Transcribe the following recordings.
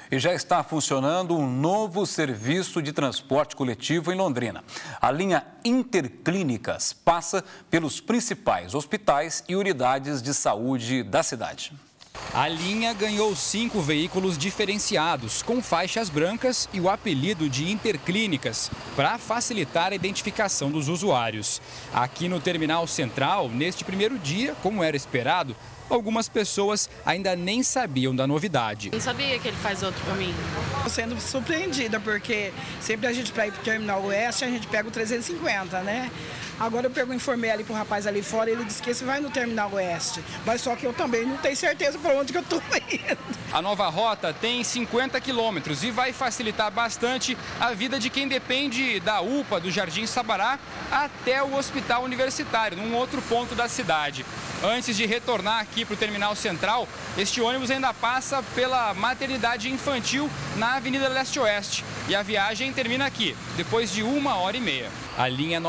e já está funcionando um novo serviço de transporte coletivo em Londrina. A linha Interclínicas passa pelos principais hospitais e unidades de saúde da cidade. A linha ganhou 5 veículos diferenciados, com faixas brancas e o apelido de Interclínicas, para facilitar a identificação dos usuários. Aqui no Terminal Central, neste primeiro dia, como era esperado, algumas pessoas ainda nem sabiam da novidade. Não sabia que ele faz outro caminho. Estou sendo surpreendida, porque sempre a gente, para ir para o Terminal Oeste, a gente pega o 350, né? Agora eu informei ali para o rapaz ali fora, ele disse que esse vai no Terminal Oeste. Mas só que eu também não tenho certeza para onde que eu estou indo. A nova rota tem 50 quilômetros e vai facilitar bastante a vida de quem depende da UPA, do Jardim Sabará, até o Hospital Universitário, num outro ponto da cidade. Antes de retornar aqui para o Terminal Central, este ônibus ainda passa pela maternidade infantil na Avenida Leste-Oeste. E a viagem termina aqui, depois de 1h30. A linha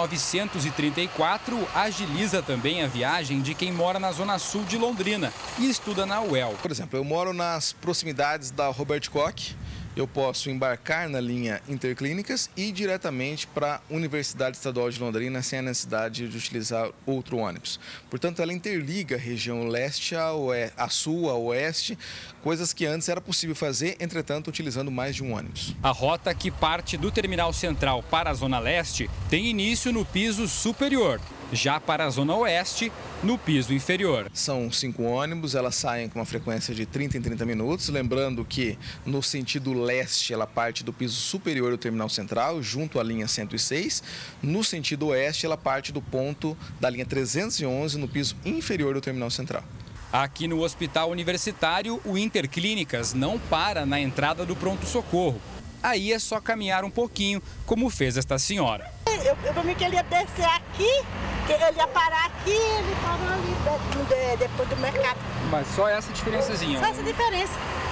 934 agiliza também a viagem de quem mora na zona sul de Londrina e estuda na UEL. Por exemplo, eu moro nas proximidades da Robert Koch. Eu posso embarcar na linha Interclínicas e ir diretamente para a Universidade Estadual de Londrina sem a necessidade de utilizar outro ônibus. Portanto, ela interliga a região leste a sul, a oeste, coisas que antes era possível fazer, entretanto, utilizando mais de um ônibus. A rota que parte do Terminal Central para a Zona Leste tem início no piso superior. Já para a Zona Oeste, no piso inferior. São 5 ônibus, elas saem com uma frequência de 30 em 30 minutos. Lembrando que no sentido leste, ela parte do piso superior do Terminal Central, junto à linha 106. No sentido oeste, ela parte do ponto da linha 311, no piso inferior do Terminal Central. Aqui no Hospital Universitário, o Interclínicas não para na entrada do pronto-socorro. Aí é só caminhar um pouquinho, como fez esta senhora. Eu dormi que ele ia descer aqui, que ele ia parar aqui, ele parou ali depois do mercado. Mas só essa diferençazinha? Só essa diferença.